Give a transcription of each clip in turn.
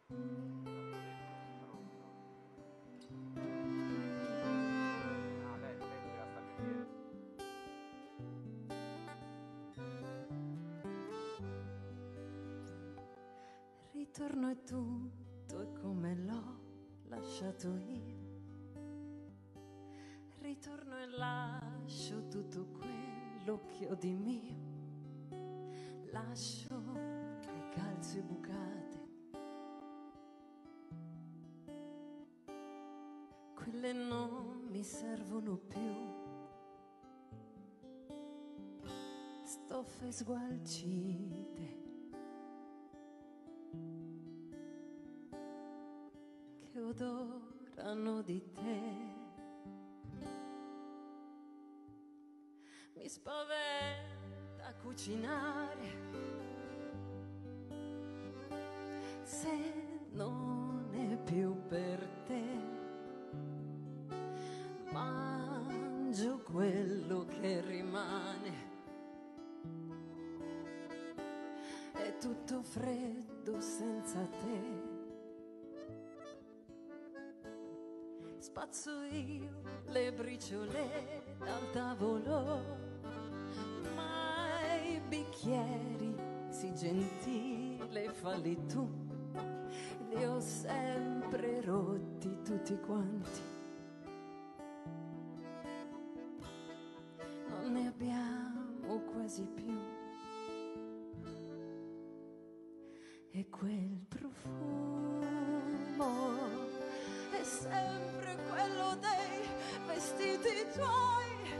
Ritorno e tutto è come l'ho lasciato io. Ritorno e lascio tutto quello che ho di mio. Lascio le calze bucate, quelle non mi servono più. Stoffe sgualcite che odorano di te. Mi spaventa cucinare se non è più per te. Mangio quello che rimane, è tutto freddo senza te. Spazzo io le briciole dal tavolo, ma i bicchieri sì gentile falli tu, li ho sempre rotti tutti quanti. Non ne abbiamo quasi più. E quel profumo è sempre quello dei vestiti tuoi,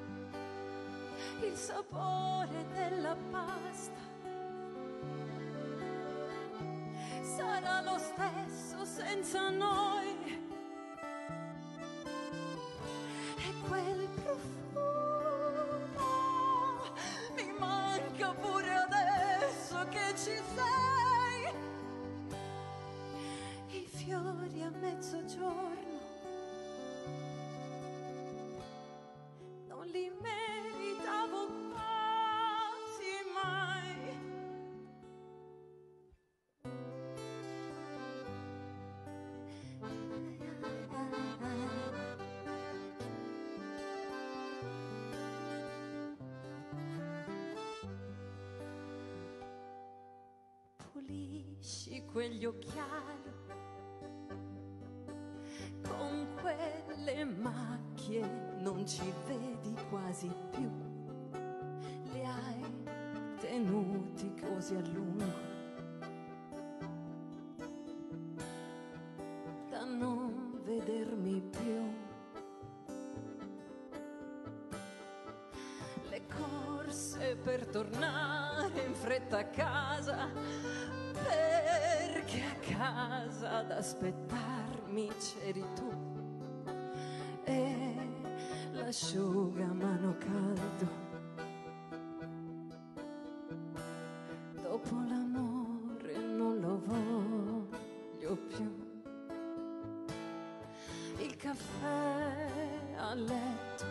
il sapore della pasta sarà lo stesso senza noi. E quel profumo mi manca pure adesso che ci sei. I fiori a mezzogiorno non li meritavo quasi mai. Pulisci quegli occhiali con quelle macchie, non ci vedi quasi più. Li hai tenuti così a lungo da non vedermi più. Le corse per tornare in fretta a casa, perché a casa ad aspettarmi c'eri tu. E l'asciugamano caldo dopo l'amore non lo voglio più. Il caffè a letto,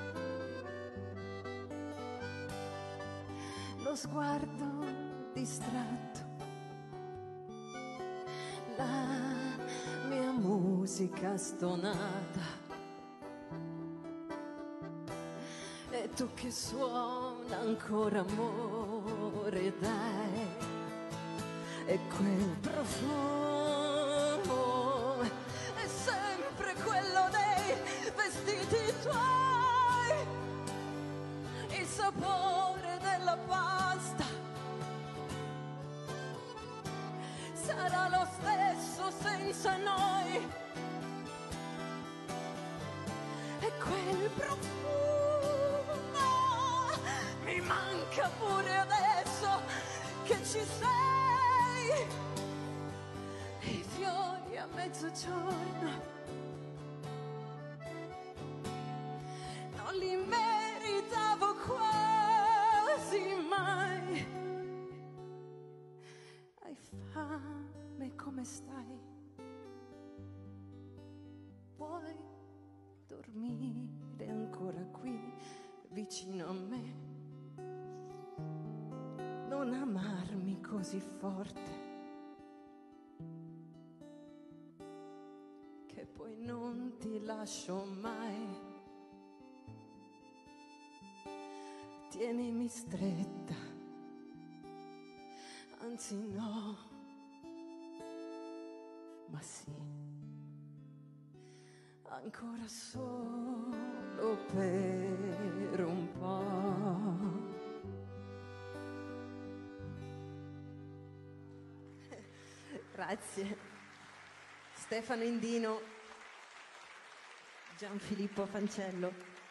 lo sguardo distratto, la mia musica stonata, e tu che suona ancora amore, dai. E quel profumo è sempre quello dei vestiti tuoi, il sapore della pasta sarà lo stesso senza noi. E quel profumo mi manca pure adesso che ci sei. I fiori a mezzogiorno non li meritavo quasi mai. Hai fame, come stai? Vuoi dormire ancora qui vicino a me? Non amarmi così forte, e poi non ti lascio mai. Tienimi stretta, anzi no, ma sì, ancora solo per un po'. Grazie. Stefano Indino, Gianfilippo Fancello.